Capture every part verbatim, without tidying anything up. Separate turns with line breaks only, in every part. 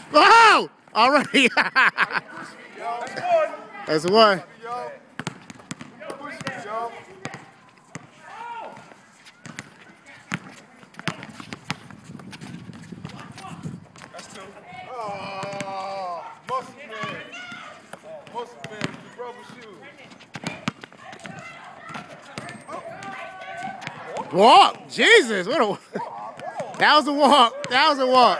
Oh! Already. That's one.
That's two. Oh, muscle man. Muscle man with the rubber shoes.
Walk. Jesus. What a. That was a walk. That was a walk.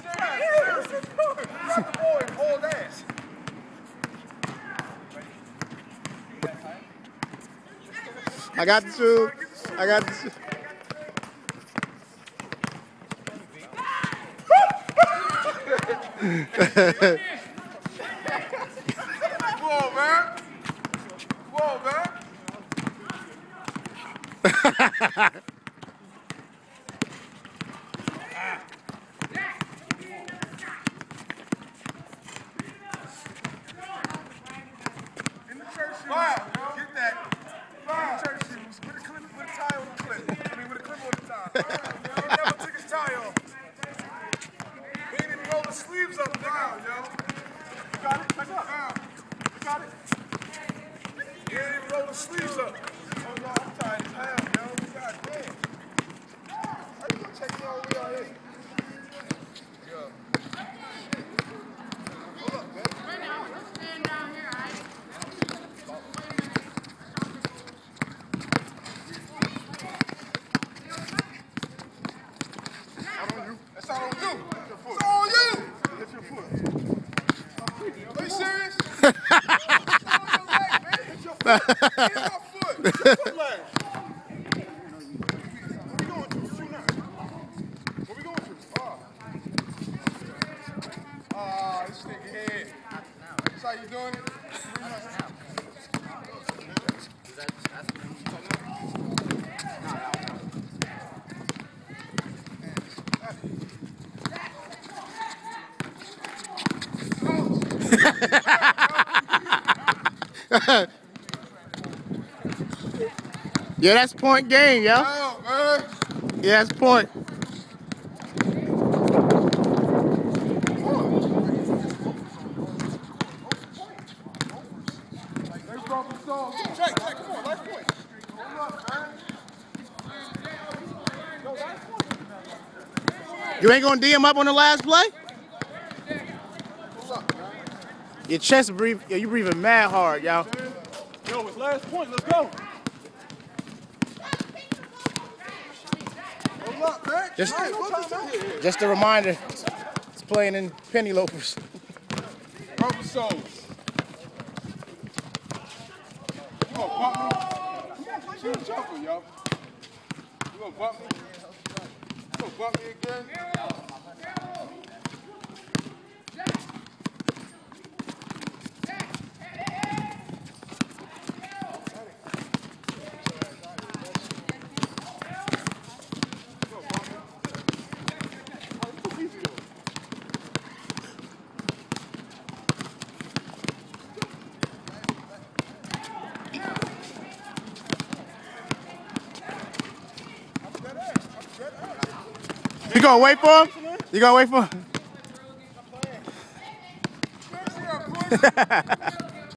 I got the shoe. I got the shoe.
Come on, man. Come on, man. In the church shoes, wow. Get that. Wow. In the church shoes, with a clip, with a tie on the clip. I mean, with a clip on the tie. He never took his tie off. He didn't even roll the sleeves up down, yo. You got it? Check it out. You got it? He didn't even roll the sleeves up. Oh, no, I'm tired as hell, yo. God damn. How you gonna take me all the way out here? Yo. Hold up, man.
Right now, let's stand down here, all right?
That's all on you. It's all on you. Hit your foot. Are you serious? Hit your foot. Hit my foot. Hit your foot leg. What we going to? Shoot now. What we going to? Oh. Oh, this nigga head. That's how you doing it?
Yeah, that's point game, yo.
Wow, man.
Yeah, that's point.
Jake, Jake, come on, last point. Hold up, man. Yo, last point.
You ain't gonna D him up on the last play?
What's up, man?
Your chest breathe. Yeah, you breathing mad hard, y'all.
Yo, it's last point. Let's go. Hold up, man.
Just,
Hey, what's up, man?
just a reminder. It's playing in penny loafers.
Rubber soles. You gonna bump me? Shoot a jumper, yo. You gonna bump me? You gonna bump me again?
You gonna wait for him? You gonna wait for him?